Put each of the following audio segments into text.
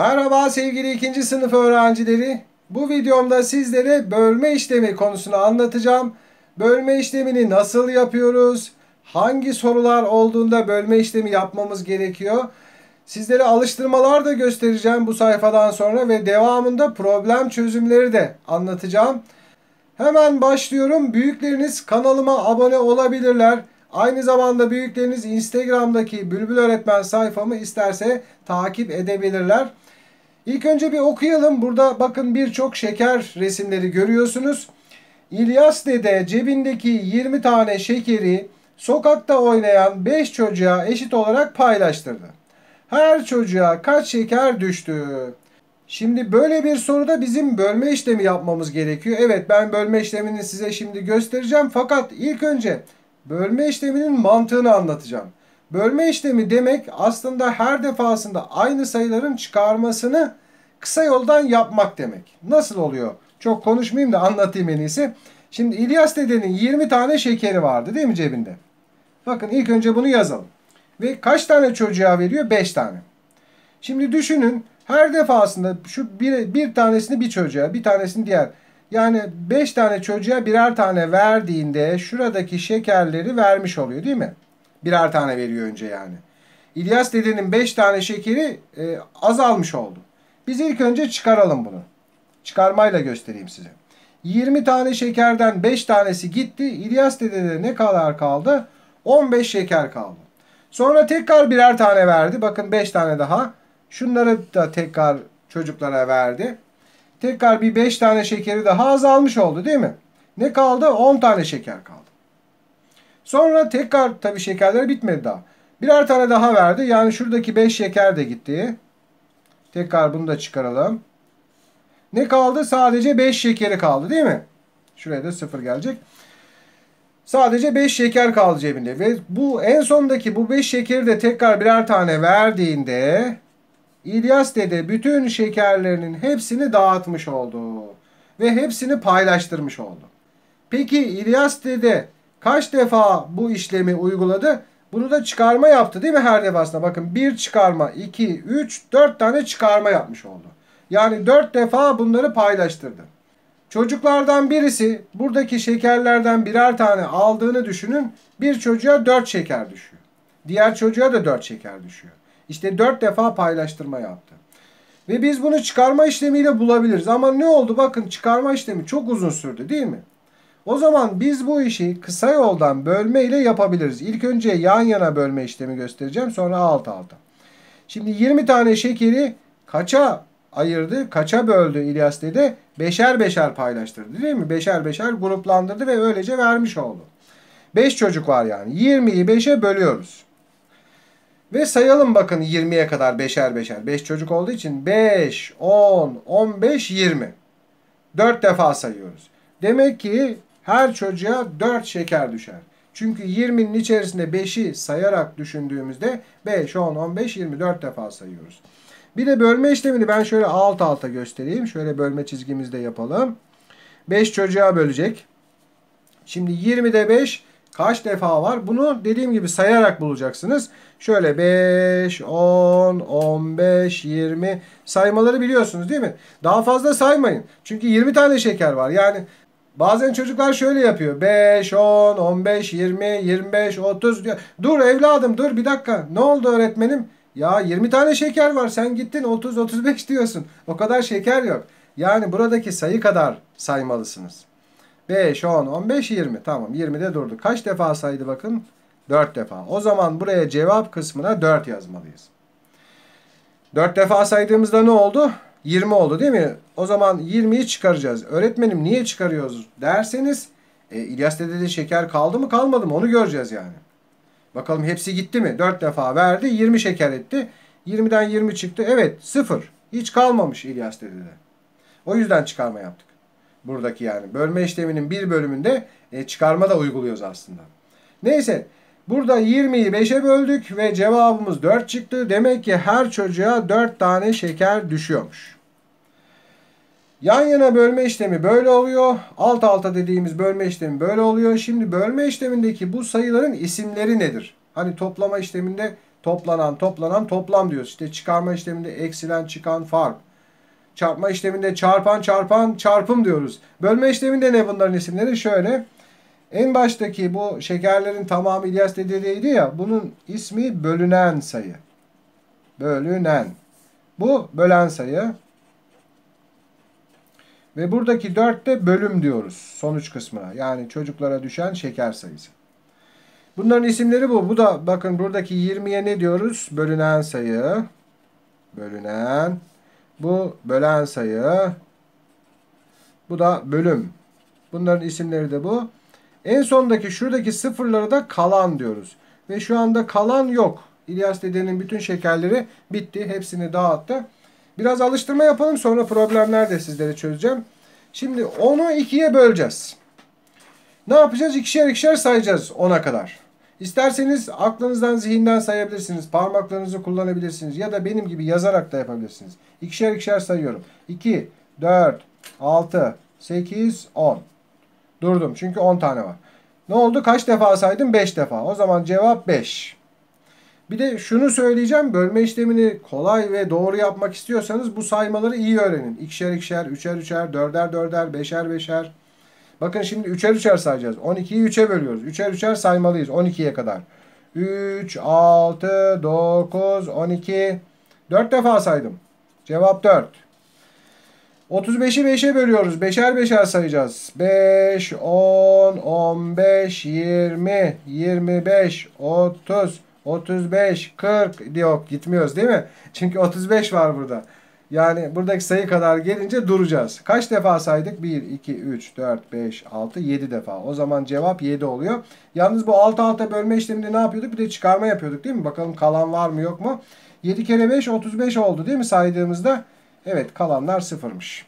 Merhaba sevgili ikinci sınıf öğrencileri. Bu videomda sizlere bölme işlemi konusunu anlatacağım. Bölme işlemini nasıl yapıyoruz? Hangi sorular olduğunda bölme işlemi yapmamız gerekiyor? Sizlere alıştırmalar da göstereceğim bu sayfadan sonra ve devamında problem çözümleri de anlatacağım. Hemen başlıyorum. Büyükleriniz kanalıma abone olabilirler. Aynı zamanda büyükleriniz Instagram'daki Bülbül Öğretmen sayfamı isterse takip edebilirler. İlk önce bir okuyalım. Burada bakın birçok şeker resimleri görüyorsunuz. İlyas dede cebindeki 20 tane şekeri sokakta oynayan 5 çocuğa eşit olarak paylaştırdı. Her çocuğa kaç şeker düştü? Şimdi böyle bir soruda bizim bölme işlemi yapmamız gerekiyor. Evet, ben bölme işlemini size şimdi göstereceğim. Fakat ilk önce bölme işleminin mantığını anlatacağım. Bölme işlemi demek aslında her defasında aynı sayıların çıkarmasını kısa yoldan yapmak demek. Nasıl oluyor? Çok konuşmayayım da anlatayım en iyisi. Şimdi İlyas dedenin 20 tane şekeri vardı değil mi cebinde? Bakın ilk önce bunu yazalım. Ve kaç tane çocuğa veriyor? 5 tane. Şimdi düşünün, her defasında şu bir tanesini bir çocuğa, bir tanesini diğer. Yani 5 tane çocuğa birer tane verdiğinde şuradaki şekerleri vermiş oluyor değil mi? Birer tane veriyor önce yani. İlyas dedenin 5 tane şekeri azalmış oldu. Biz ilk önce çıkaralım bunu. Çıkarmayla göstereyim size. 20 tane şekerden 5 tanesi gitti. İlyas dedede ne kadar kaldı? 15 şeker kaldı. Sonra tekrar birer tane verdi. Bakın 5 tane daha. Şunları da tekrar çocuklara verdi. Tekrar bir 5 tane şekeri daha azalmış oldu değil mi? Ne kaldı? 10 tane şeker kaldı. Sonra tekrar tabii şekerler bitmedi daha. Birer tane daha verdi. Yani şuradaki 5 şeker de gitti. Tekrar bunu da çıkaralım. Ne kaldı? Sadece 5 şekeri kaldı değil mi? Şuraya da 0 gelecek. Sadece 5 şeker kaldı cebinde. Ve bu en sondaki bu 5 şekeri de tekrar birer tane verdiğinde İlyas dede bütün şekerlerinin hepsini dağıtmış oldu. Ve hepsini paylaştırmış oldu. Peki İlyas dede kaç defa bu işlemi uyguladı? Bunu da çıkarma yaptı değil mi her defasında? Bakın 1 çıkarma, 2, 3, 4 tane çıkarma yapmış oldu. Yani 4 defa bunları paylaştırdı. Çocuklardan birisi buradaki şekerlerden birer tane aldığını düşünün. Bir çocuğa 4 şeker düşüyor. Diğer çocuğa da 4 şeker düşüyor. İşte 4 defa paylaştırma yaptı. Ve biz bunu çıkarma işlemiyle bulabiliriz. Ama ne oldu? Bakın çıkarma işlemi çok uzun sürdü değil mi? O zaman biz bu işi kısa yoldan bölme ile yapabiliriz. İlk önce yan yana bölme işlemi göstereceğim. Sonra alt alta. Şimdi 20 tane şekeri kaça ayırdı? Kaça böldü İlyas dede? Beşer beşer paylaştırdı değil mi? Beşer beşer gruplandırdı ve öylece vermiş oldu. 5 çocuk var yani. 20'yi 5'e bölüyoruz. Ve sayalım bakın 20'ye kadar beşer beşer. 5 çocuk olduğu için 5, 10, 15, 20. 4 defa sayıyoruz. Demek ki her çocuğa 4 şeker düşer. Çünkü 20'nin içerisinde 5'i sayarak düşündüğümüzde 5, 10, 15, 24 defa sayıyoruz. Bir de bölme işlemini ben şöyle alt alta göstereyim. Şöyle bölme çizgimizde yapalım. 5 çocuğa bölecek. Şimdi 20'de 5 kaç defa var? Bunu dediğim gibi sayarak bulacaksınız. Şöyle 5, 10, 15, 20 saymaları biliyorsunuz değil mi? Daha fazla saymayın. Çünkü 20 tane şeker var. Yani bazen çocuklar şöyle yapıyor. 5, 10, 15, 20, 25, 30 diyor. Dur evladım dur bir dakika. Ne oldu öğretmenim? Ya 20 tane şeker var. Sen gittin 30, 35 diyorsun. O kadar şeker yok. Yani buradaki sayı kadar saymalısınız. 5, 10, 15, 20. Tamam 20'de durdu. Kaç defa saydı bakın? 4 defa. O zaman buraya cevap kısmına 4 yazmalıyız. 4 defa saydığımızda ne oldu? 20 oldu değil mi? O zaman 20'yi çıkaracağız. Öğretmenim niye çıkarıyoruz derseniz İlyas dedede şeker kaldı mı kalmadı mı onu göreceğiz yani. Bakalım hepsi gitti mi? 4 defa verdi 20 şeker etti. 20'den 20 çıktı. Evet 0. Hiç kalmamış İlyas dedede. O yüzden çıkarma yaptık. Buradaki yani bölme işleminin bir bölümünde çıkarma da uyguluyoruz aslında. Neyse burada 20'yi 5'e böldük ve cevabımız 4 çıktı. Demek ki her çocuğa 4 tane şeker düşüyormuş. Yan yana bölme işlemi böyle oluyor. Alt alta dediğimiz bölme işlemi böyle oluyor. Şimdi bölme işlemindeki bu sayıların isimleri nedir? Hani toplama işleminde Toplanan, toplanan toplam diyoruz. İşte çıkarma işleminde eksilen, çıkan fark. Çarpma işleminde çarpan, çarpan, çarpım diyoruz. Bölme işleminde ne bunların isimleri? Şöyle. En baştaki bu şekerlerin tamamı İlyas dedeydi ya. Bunun ismi bölünen sayı. Bölünen. Bu bölen sayı. Ve buradaki 4 de bölüm diyoruz sonuç kısmına. Yani çocuklara düşen şeker sayısı. Bunların isimleri bu. Bu da bakın buradaki 20'ye ne diyoruz? Bölünen sayı. Bölünen. Bu bölen sayı. Bu da bölüm. Bunların isimleri de bu. En sondaki şuradaki sıfırları da kalan diyoruz. Ve şu anda kalan yok. İlyas dedenin bütün şekerleri bitti. Hepsini dağıttı. Biraz alıştırma yapalım. Sonra problemler de sizlere çözeceğim. Şimdi 10'u 2'ye böleceğiz. Ne yapacağız? İkişer ikişer sayacağız 10'a kadar. İsterseniz aklınızdan, zihinden sayabilirsiniz. Parmaklarınızı kullanabilirsiniz. Ya da benim gibi yazarak da yapabilirsiniz. İkişer ikişer sayıyorum. 2, 4, 6, 8, 10. Durdum çünkü 10 tane var. Ne oldu? Kaç defa saydım? 5 defa. O zaman cevap 5. Bir de şunu söyleyeceğim. Bölme işlemini kolay ve doğru yapmak istiyorsanız bu saymaları iyi öğrenin. İkişer ikişer, üçer üçer, dörder dörder, beşer beşer. Bakın şimdi üçer üçer sayacağız. 12'yi 3'e bölüyoruz. Üçer üçer saymalıyız 12'ye kadar. 3, 6, 9, 12. 4 defa saydım. Cevap 4. 35'i 5'e bölüyoruz. Beşer beşer sayacağız. 5, 10, 15, 20, 25, 30, 35, 40. Yok gitmiyoruz değil mi? Çünkü 35 var burada. Yani buradaki sayı kadar gelince duracağız. Kaç defa saydık? 1, 2, 3, 4, 5, 6, 7 defa. O zaman cevap 7 oluyor. Yalnız bu alt alta bölme işleminde ne yapıyorduk? Bir de çıkarma yapıyorduk değil mi? Bakalım kalan var mı yok mu? 7 kere 5 35 oldu değil mi saydığımızda? Evet kalanlar sıfırmış.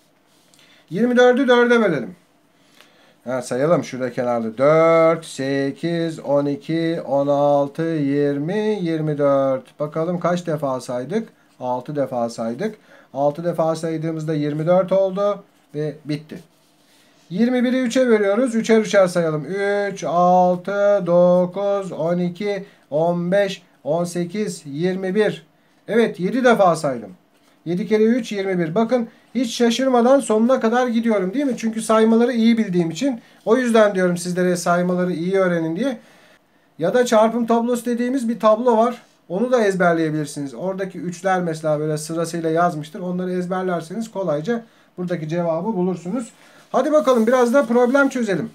24'ü 4'e bölelim. Sayalım şurada kenarda. 4, 8, 12, 16, 20, 24. Bakalım kaç defa saydık? 6 defa saydık. 6 defa saydığımızda 24 oldu ve bitti. 21'i 3'e bölüyoruz. Üçer üçer sayalım. 3, 6, 9, 12, 15, 18, 21. Evet 7 defa saydım. 7 kere 3 21. Bakın hiç şaşırmadan sonuna kadar gidiyorum değil mi? Çünkü saymaları iyi bildiğim için. O yüzden diyorum sizlere saymaları iyi öğrenin diye. Ya da çarpım tablosu dediğimiz bir tablo var. Onu da ezberleyebilirsiniz. Oradaki üçler mesela böyle sırasıyla yazmıştır. Onları ezberlerseniz kolayca buradaki cevabı bulursunuz. Hadi bakalım biraz da problem çözelim.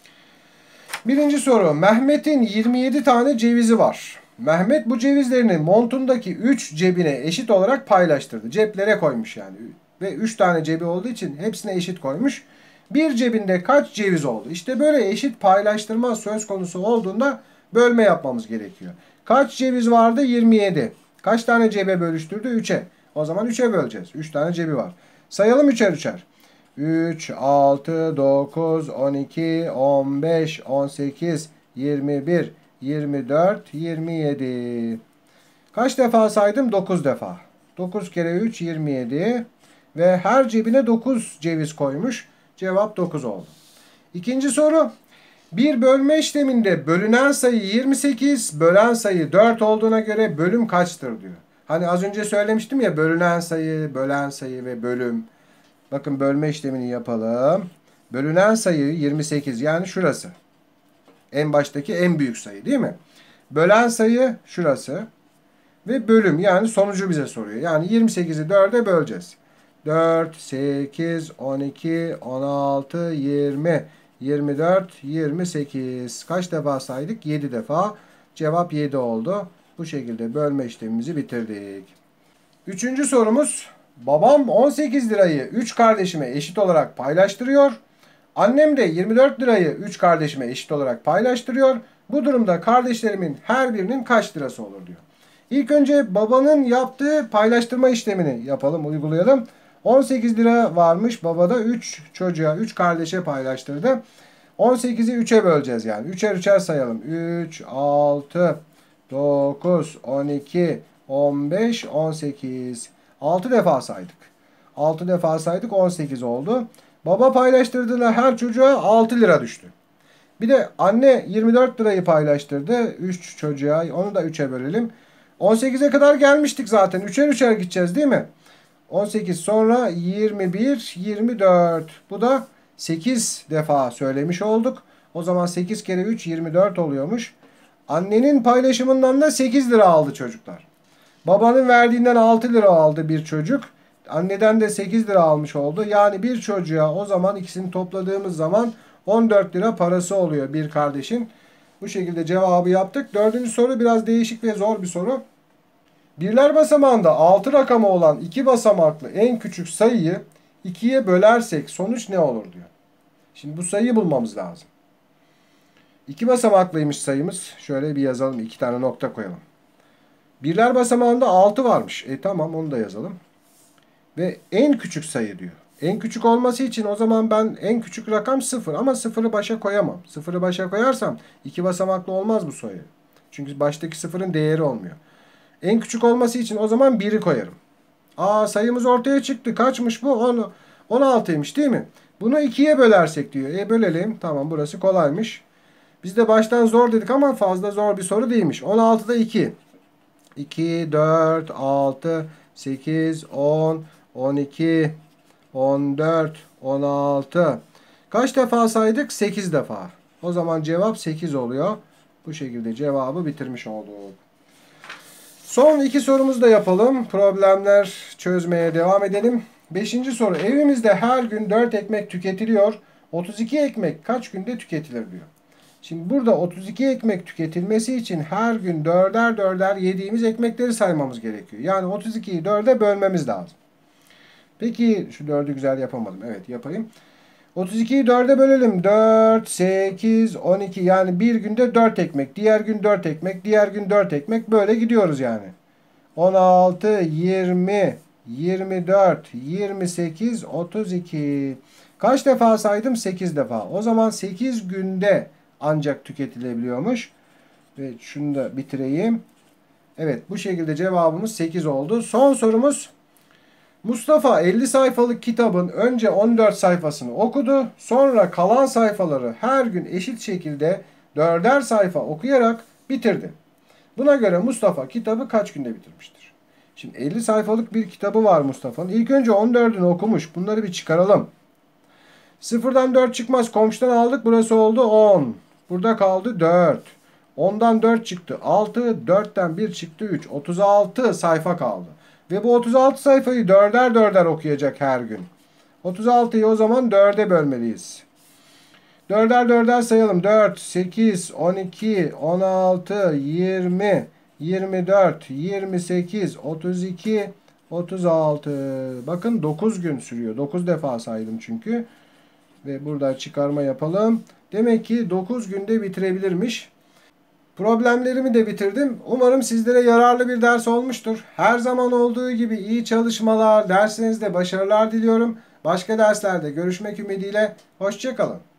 Birinci soru. Mehmet'in 27 tane cevizi var. Mehmet bu cevizlerini montundaki 3 cebine eşit olarak paylaştırdı. Ceplere koymuş yani. Ve 3 tane cebi olduğu için hepsine eşit koymuş. Bir cebinde kaç ceviz oldu? İşte böyle eşit paylaştırma söz konusu olduğunda bölme yapmamız gerekiyor. Kaç ceviz vardı? 27. Kaç tane cebe bölüştürdü? 3'e. O zaman 3'e böleceğiz. 3 tane cebi var. Sayalım üçer üçer. 3, 6, 9, 12, 15, 18, 21, 24, 27. Kaç defa saydım? 9 defa. 9 kere 3, 27. Ve her cebine 9 ceviz koymuş. Cevap 9 oldu. İkinci soru. Bir bölme işleminde bölünen sayı 28, bölen sayı 4 olduğuna göre bölüm kaçtır diyor. Hani az önce söylemiştim ya bölünen sayı, bölen sayı ve bölüm. Bakın bölme işlemini yapalım. Bölünen sayı 28 yani şurası. En baştaki en büyük sayı değil mi? Bölen sayı şurası. Ve bölüm yani sonucu bize soruyor. Yani 28'i 4'e böleceğiz. 4, 8, 12, 16, 20, 24, 28. Kaç defa saydık? 7 defa. Cevap 7 oldu. Bu şekilde bölme işlemimizi bitirdik. Üçüncü sorumuz. Babam 18 lirayı 3 kardeşime eşit olarak paylaştırıyor. Annem de 24 lirayı 3 kardeşime eşit olarak paylaştırıyor. Bu durumda kardeşlerimin her birinin kaç lirası olur diyor. İlk önce babanın yaptığı paylaştırma işlemini yapalım, uygulayalım. 18 lira varmış babada 3 çocuğa, 3 kardeşe paylaştırdı. 18'i 3'e böleceğiz yani. Üçer üçer sayalım. 3, 6, 9, 12, 15, 18. 6 defa saydık. 6 defa saydık 18 oldu. Baba paylaştırdığında her çocuğa 6 lira düştü. Bir de anne 24 lirayı paylaştırdı 3 çocuğa. Onu da 3'e bölelim. 18'e kadar gelmiştik zaten. Üçer üçer gideceğiz değil mi? 18 sonra 21, 24. Bu da 8 defa söylemiş olduk. O zaman 8 kere 3 24 oluyormuş. Annenin paylaşımından da 8 lira aldı çocuklar. Babanın verdiğinden 6 lira aldı bir çocuk. Anneden de 8 lira almış oldu. Yani bir çocuğa o zaman ikisini topladığımız zaman 14 lira parası oluyor bir kardeşin. Bu şekilde cevabı yaptık. Dördüncü soru biraz değişik ve zor bir soru. Birler basamağında 6 rakamı olan 2 basamaklı en küçük sayıyı 2'ye bölersek sonuç ne olur diyor. Şimdi bu sayıyı bulmamız lazım. 2 basamaklıymış sayımız. Şöyle bir yazalım. 2 tane nokta koyalım. Birler basamağında 6 varmış. Tamam onu da yazalım. Ve en küçük sayı diyor. En küçük olması için o zaman ben en küçük rakam 0 ama 0'ı başa koyamam. 0'ı başa koyarsam 2 basamaklı olmaz bu sayı. Çünkü baştaki 0'ın değeri olmuyor. En küçük olması için o zaman 1'i koyarım. Sayımız ortaya çıktı. Kaçmış bu? 16'ymış değil mi? Bunu 2'ye bölersek diyor. Bölelim. Tamam burası kolaymış. Biz de baştan zor dedik ama fazla zor bir soru değilmiş. 16'da 2. 2, 4, 6, 8, 10, 12, 14, 16. Kaç defa saydık? 8 defa. O zaman cevap 8 oluyor. Bu şekilde cevabı bitirmiş olduk. Son iki sorumuzu da yapalım. Problemler çözmeye devam edelim. Beşinci soru. Evimizde her gün 4 ekmek tüketiliyor. 32 ekmek kaç günde tüketilir diyor. Şimdi burada 32 ekmek tüketilmesi için her gün dörder dörder yediğimiz ekmekleri saymamız gerekiyor. Yani 32'yi 4'e bölmemiz lazım. Peki şu 4'ü güzel yapamadım. Evet yapayım. 32'yi 4'e bölelim. 4, 8, 12 yani bir günde 4 ekmek. Diğer gün 4 ekmek. Diğer gün 4 ekmek. Böyle gidiyoruz yani. 16, 20, 24, 28, 32. Kaç defa saydım? 8 defa. O zaman 8 günde ancak tüketilebiliyormuş. Ve şunu da bitireyim. Evet bu şekilde cevabımız 8 oldu. Son sorumuz. Mustafa 50 sayfalık kitabın önce 14 sayfasını okudu. Sonra kalan sayfaları her gün eşit şekilde 4'er sayfa okuyarak bitirdi. Buna göre Mustafa kitabı kaç günde bitirmiştir? Şimdi 50 sayfalık bir kitabı var Mustafa'nın. İlk önce 14'ünü okumuş. Bunları bir çıkaralım. Sıfırdan 4 çıkmaz. Komşudan aldık. Burası oldu 10. Burada kaldı 4. 10'dan 4 çıktı 6. 4'ten 1 çıktı 3. 36 sayfa kaldı. Ve bu 36 sayfayı dörder dörder okuyacak her gün. 36'yı o zaman 4'e bölmeliyiz. Dörder dörder sayalım. 4, 8, 12, 16, 20, 24, 28, 32, 36. Bakın 9 gün sürüyor. 9 defa saydım çünkü. Ve burada çıkarma yapalım. Demek ki 9 günde bitirebilirmiş. Problemlerimi de bitirdim. Umarım sizlere yararlı bir ders olmuştur. Her zaman olduğu gibi iyi çalışmalar, derslerinizde başarılar diliyorum. Başka derslerde görüşmek ümidiyle. Hoşça kalın.